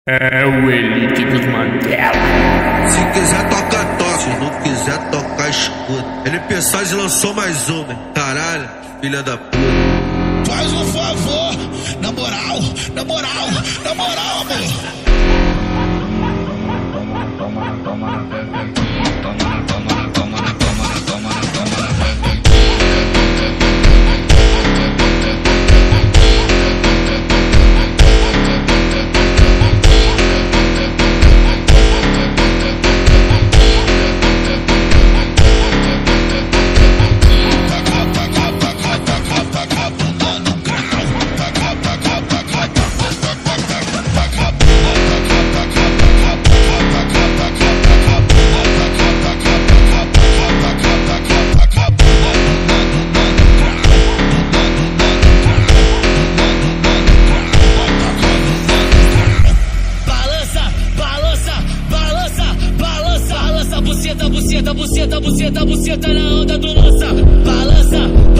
É o Elite dos Mandela. Se quiser toca, toca. Se não quiser tocar, escuta. Ele Pensage lançou mais uma, hein? Caralho, filha da puta. Faz um favor, na moral, amor. Buceta na onda do lança. Balança,